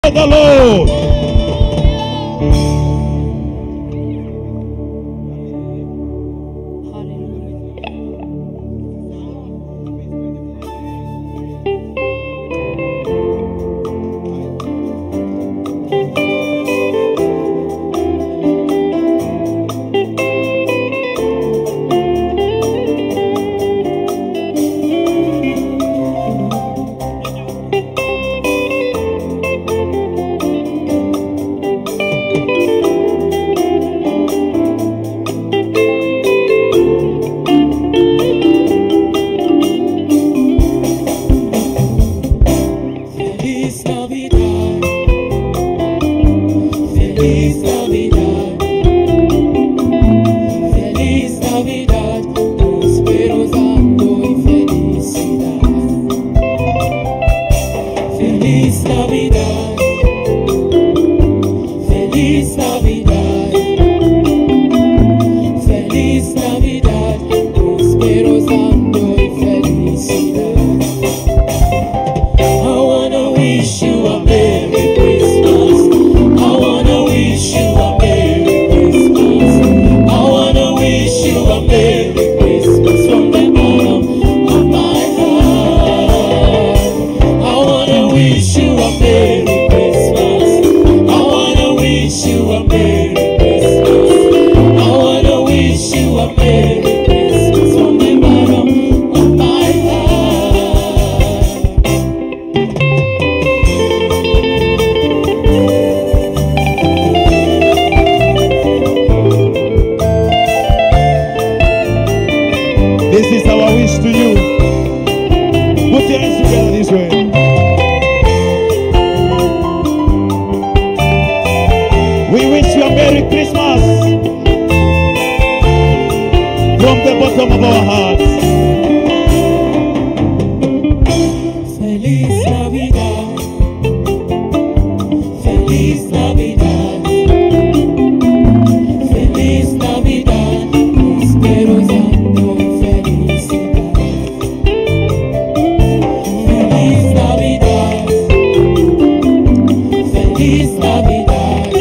the Lord. Feliz Navidad, Feliz Navidad, Feliz Navidad, prósperos años y felicidad. I wanna wish you a Merry Christmas. I wanna wish you a Merry Christmas. I wanna wish you a Merry Christmas from the bottom of my heart. I wanna wish you a Merry Christmas. I wanna wish you a Merry Christmas. I wanna wish you a Merry Christmas from the bottom of my heart. This is our wish to you. Put your hands together this way. We wish you a Merry Christmas from the bottom of our hearts. Feliz Navidad, Feliz Navidad, Feliz Navidad, prósperos años y felicidad. Feliz Navidad, Feliz Navidad,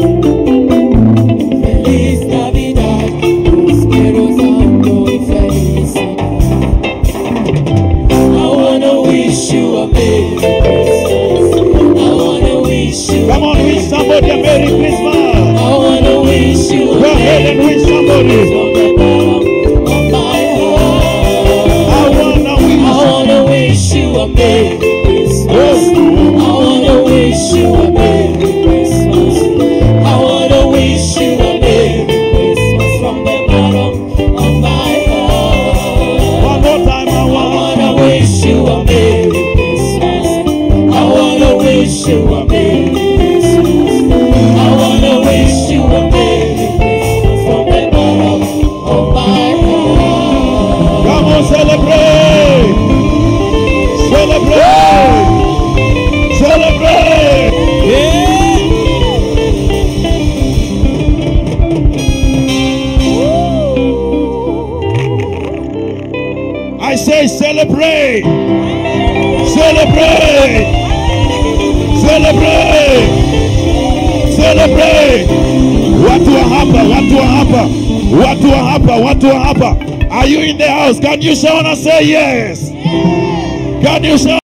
Feliz Navidad, prósperos años y felicidad. I wanna wish you a Merry Christmas. I wanna wish you. Come on, wish somebody a Merry Christmas. I wanna wish you. Go ahead and wish somebody. From the bottom of my heart. I wanna wish you a Merry Christmas. I wanna wish you a Merry Christmas. I wanna wish you a Merry Christmas from the bottom of my heart. one more time. I wanna wish you a Merry Christmas. I wanna wish you a Merry Christmas. I wanna wish you a Merry Christmas from the bottom of my heart. Come on, celebrate! Celebrate! Celebrate! Yeah! I say celebrate! Celebrate! Celebrate! Celebrate! Watu wa hapa, watu wa hapa, watu wa hapa, watu wa hapa. Are you in the house? Can you shout and say yes? Can you shout?